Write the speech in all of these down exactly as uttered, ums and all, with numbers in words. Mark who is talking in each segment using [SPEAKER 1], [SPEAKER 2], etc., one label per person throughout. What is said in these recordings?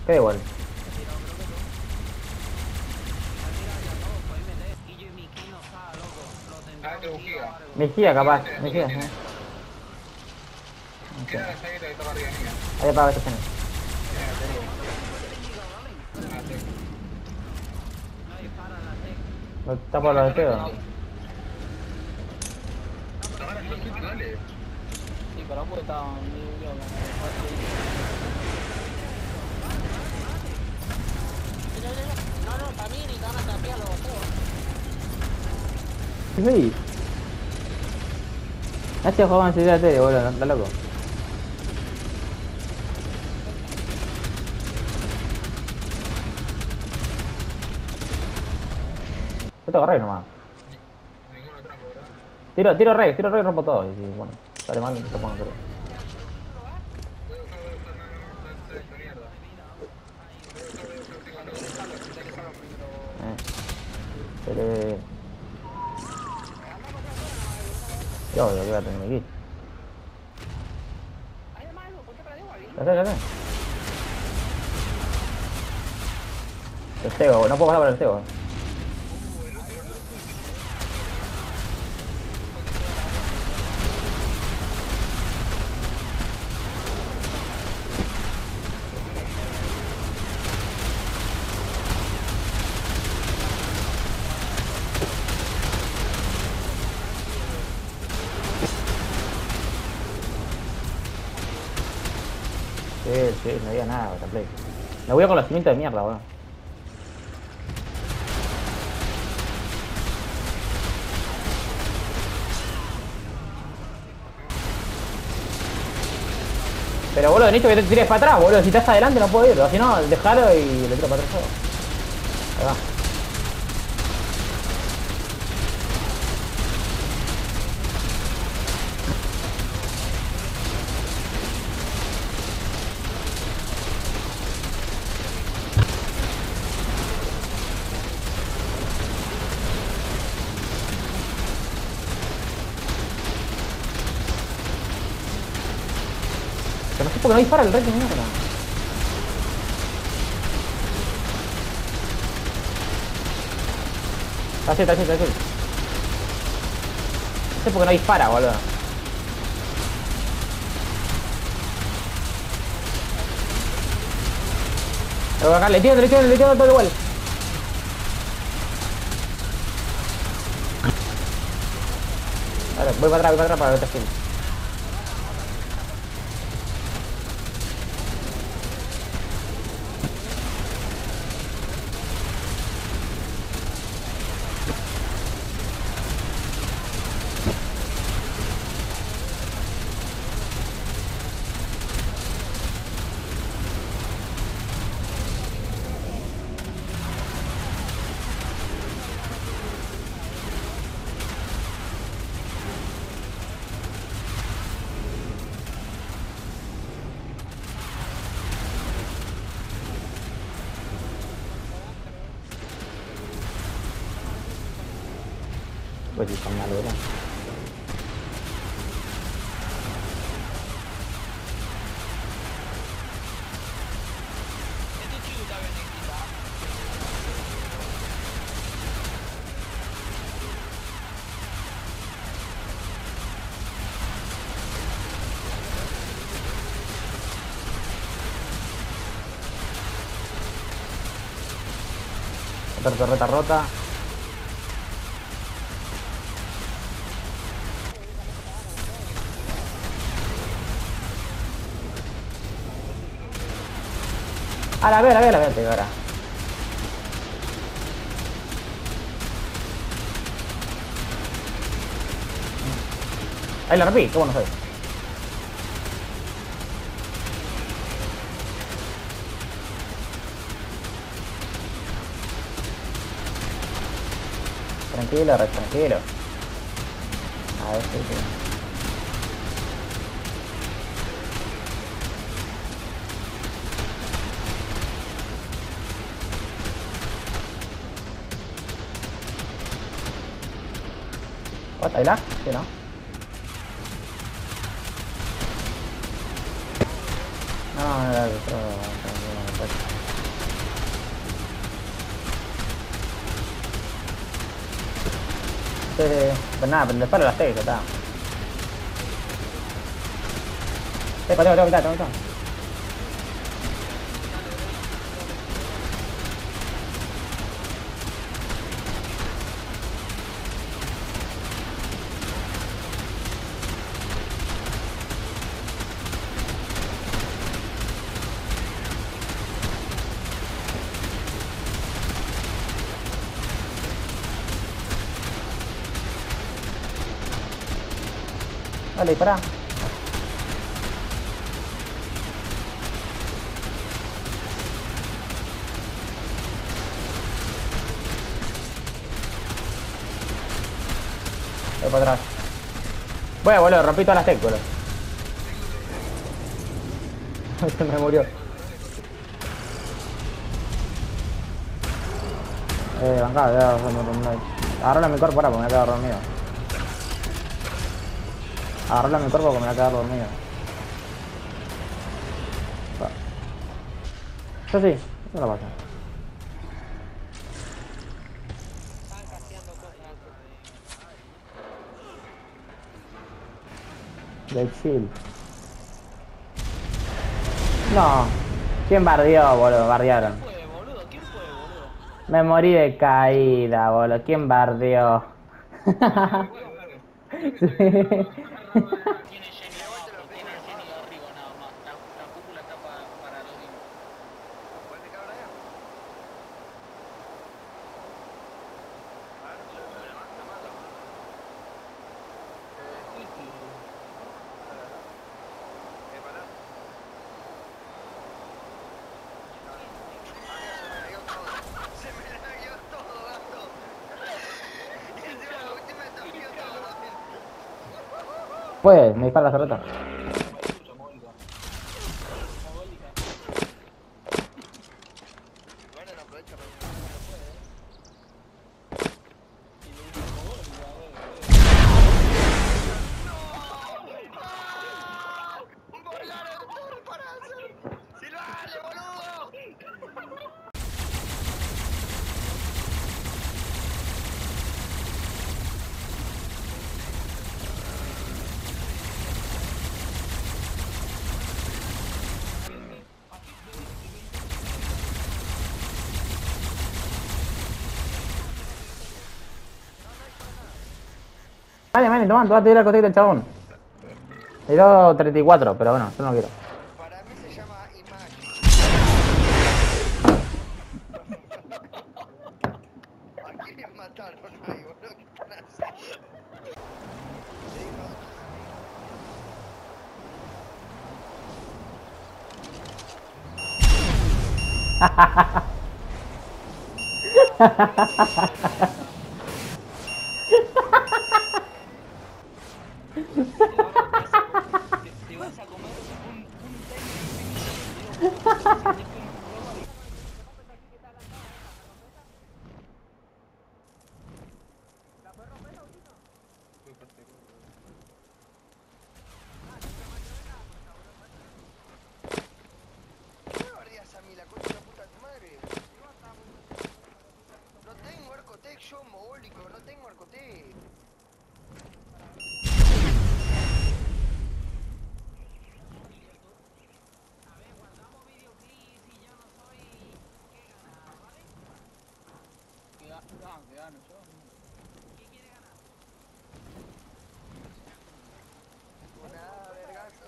[SPEAKER 1] ¿Qué igual?
[SPEAKER 2] He tirado creo que todo. He tirado ya todo, podéis meter. Y yo y mi ki no está, loco. Lo tendrá
[SPEAKER 3] Ah, que
[SPEAKER 2] un tío o
[SPEAKER 3] bujía.
[SPEAKER 2] algo.
[SPEAKER 1] Vigía,
[SPEAKER 3] Aquí
[SPEAKER 1] capaz.
[SPEAKER 3] mete, esto lo
[SPEAKER 1] Vigía,
[SPEAKER 3] tiene.
[SPEAKER 1] ¿eh? No sé.
[SPEAKER 3] Tira la chaqueta que está arriba mía.
[SPEAKER 1] Ahí apaga esta escena.
[SPEAKER 3] Mira,
[SPEAKER 2] Dale,
[SPEAKER 3] seguro.
[SPEAKER 2] mátalo, que puede indicado, dale.
[SPEAKER 3] Ah, sí.
[SPEAKER 2] No dispara en la tech.
[SPEAKER 1] Lo tapo
[SPEAKER 3] Dale,
[SPEAKER 1] los
[SPEAKER 3] dale,
[SPEAKER 1] deseos.
[SPEAKER 3] dale.
[SPEAKER 2] No, pero
[SPEAKER 3] Ahora
[SPEAKER 2] que
[SPEAKER 3] yo
[SPEAKER 2] no
[SPEAKER 3] sí,
[SPEAKER 2] dispara.
[SPEAKER 3] dale.
[SPEAKER 4] Sí, però poi sta un io No, no, para mí ni te van a cambiar los dos.
[SPEAKER 1] ¿Qué soy? Este juego en serio de boludo, está loco. Yo tengo rey nomás.
[SPEAKER 3] Ninguna trampa, ¿verdad?
[SPEAKER 1] Tiro, tiro rey, tiro rey y rompo todo. Y si, bueno, sale mal, te pongo creo.
[SPEAKER 3] Voy a usar, voy a usar, no, no, no, está hecho mierda. Voy a usar, voy a usar, tengo
[SPEAKER 4] Cuando
[SPEAKER 3] loco.
[SPEAKER 4] te salga, si te salga primero.
[SPEAKER 1] Eh. Pero... Yo, yo voy a tener mi kit.
[SPEAKER 4] Ay, además, ¿por qué para Diego ahí?
[SPEAKER 1] Ya sé, ya sé. El cego, no puedo pasar por el cego. Sí, sí, no había nada, play. Me voy a con los cimientos de mierda, boludo. Pero boludo, necesito que te tires para atrás, boludo. Si estás adelante no puedo ir, si no, dejalo y le tiro para atrás todo. Ahí va. Pero no sé por qué no dispara el rey de mierda. Está así, está así, está así. No sé por qué no dispara, boludo. Pero acá le tiro, le tiro, le tiro todo igual. Vale, voy para atrás, voy para atrás para verte así. Pues sí, con la luna.
[SPEAKER 4] E tu chiuda, Benedita.
[SPEAKER 1] Otra torreta rota. A la vez, a la vez, a la vez, te ahora. Ahí la rompí, qué bueno soy. Tranquilo, re tranquilo. A ver, sí, sí. What, ¿hay lag? Sí, ¿no? No, no, no, no, no, no, no. Sí, sí, pues nada, pero le paro las T, ya está. Eh, pateo, tengo mitad, tengo mitad. Dale, dispará. Voy para atrás. Voy, boludo, rompí todas las tech, boludo. Se me murió. Eh, bancada, ya, agarrarle a mi cuerpo ahora porque me voy a quedar dormido. Agarrarle a mi cuerpo porque me voy a quedar dormido. Yo sí, no lo pasa.
[SPEAKER 4] Están casteando cosas.
[SPEAKER 1] De chill. No. ¿Quién bardeó, boludo? Bardearon.
[SPEAKER 4] ¿Quién fue, boludo? ¿Quién fue, boludo?
[SPEAKER 1] Me morí de caída, boludo. ¿Quién bardeó? Sí.
[SPEAKER 4] Tiene Jenny abajo, tiene Jenny arriba nada más. La, la cúpula está pa- para los dinos.
[SPEAKER 3] ¿Puedes picar ahora ya? A ver, se me la mata, mata. Eh, eh, pará. Amigo, se me lagueó todo. Se me lagueó todo, gato. Y encima la última está mío todo.
[SPEAKER 1] Pues, me dispara la cerreta.
[SPEAKER 3] Bueno, no aprovecha para ¡un volar el tour para hacer! ¡Silvale, boludo!
[SPEAKER 1] Vale, man, toma, tú vas a tirar el cosito del chabón. Le dio treinta y cuatro, pero bueno, yo no quiero.
[SPEAKER 3] Para mí se llama Imagine. ¿A quién mataron ahí, boludo? ¿Qué están haciendo?
[SPEAKER 4] Te, te vas a comer un, un técnico.
[SPEAKER 3] ¿Qué me bardeas a mí, la concha de la puta de tu madre? No tengo arcotec, yo mogólico, no tengo arcotec. Una vergazo.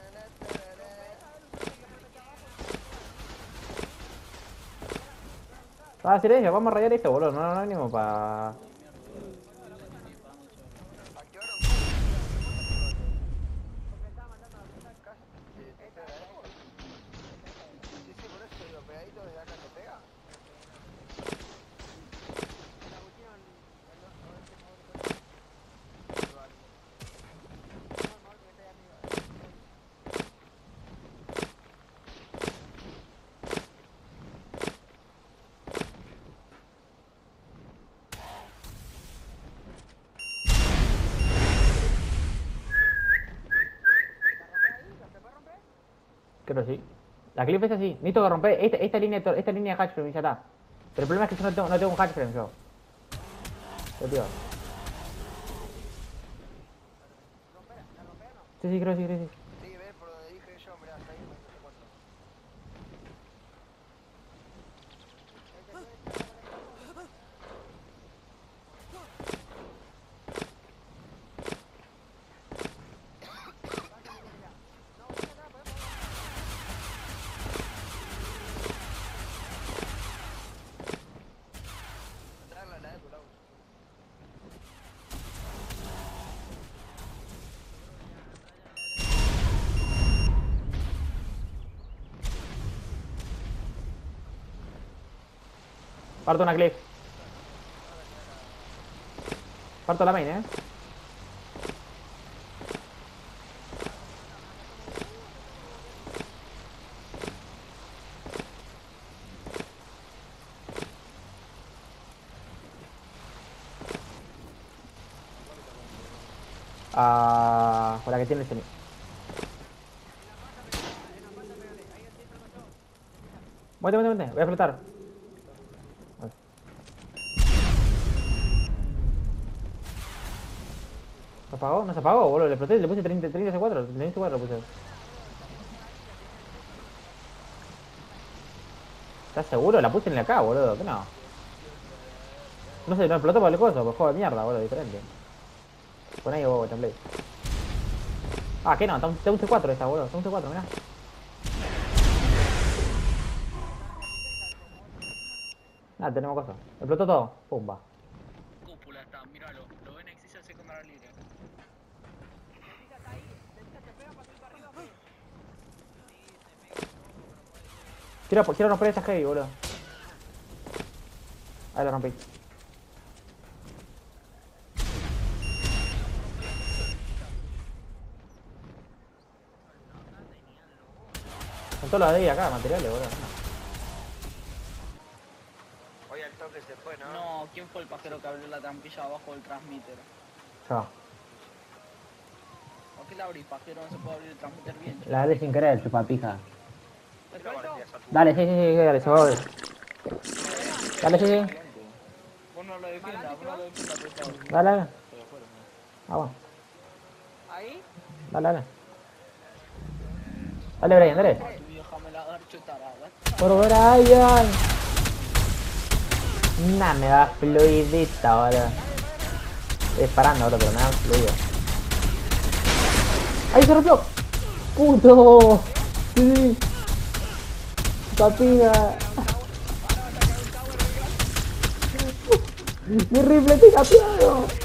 [SPEAKER 1] Va a decir eso, vamos a rayar esto, boludo. No, no, no venimos para.
[SPEAKER 3] Activaron. Sí, sí, por eso te digo, pegadito desde acá te pega.
[SPEAKER 1] Creo que sí. La clip es así. Necesito que romper esta, esta línea de tor- esta línea de hatch frame y ya está. Pero el problema es que yo no tengo, no tengo un hatch frame yo. Yo, tío. Sí, sí, creo que sí, creo que sí.
[SPEAKER 3] Sí, ves por donde dije yo, mirá, está ahí, no sé cuánto. Traerla, la de tu lado.
[SPEAKER 1] Parto una cliff. Parto la main, eh. Ah, por la que tiene el semi. Muerte, muerte, muerte. Voy a flotar. ¿Se apagó? ¿No se apagó, boludo? Le exploté, le puse treinta, treinta C cuatro, treinta C cuatro le puse. ¿Estás seguro? La puse en la acá, boludo. ¿Qué no? No sé, no explotó por el coso, pues juego de mierda, boludo, diferente. Pon ahí, bobo, template. Ah, ¿qué no? Está un, está un C cuatro esta, boludo. Está un C cuatro, mirá. Ah, tenemos cosas. Explotó todo. Pumba.
[SPEAKER 4] Cúpula está, míralo. Lo ven existe hace cámara libre.
[SPEAKER 1] Quiero, quiero romper esta heavy, boludo. Ahí la rompí. Son todos los de ahí acá, materiales, boludo.
[SPEAKER 3] Oye, el toque se fue, ¿no?
[SPEAKER 4] No, ¿quién fue el pajero que abrió la trampilla abajo del transmitter?
[SPEAKER 1] Yo.
[SPEAKER 4] ¿Por qué la abrí, pajero? No se puede abrir el transmitter bien.
[SPEAKER 1] La dale sin querer, chupapija.
[SPEAKER 3] ¿Qué le parecía esa tu-
[SPEAKER 1] Dale, sí, sí, sí, dale, se va a ver. Dale, sí, sí.
[SPEAKER 4] Vos no lo defiendas, vos no lo defiendas, por favor.
[SPEAKER 1] Dale, dale. Vamos.
[SPEAKER 2] Ahí.
[SPEAKER 1] Dale, dale. Dale, Brian, dale.
[SPEAKER 4] Tu vieja me la garcho tarada.
[SPEAKER 1] Por Brian. Nah, me da fluidita, boludo. Estoy disparando, boludo, pero me da fluido. ¡Ahí se rompió! ¡Puto! ¡Sí! ¡Papiga! ¡Mi rifle está capeado!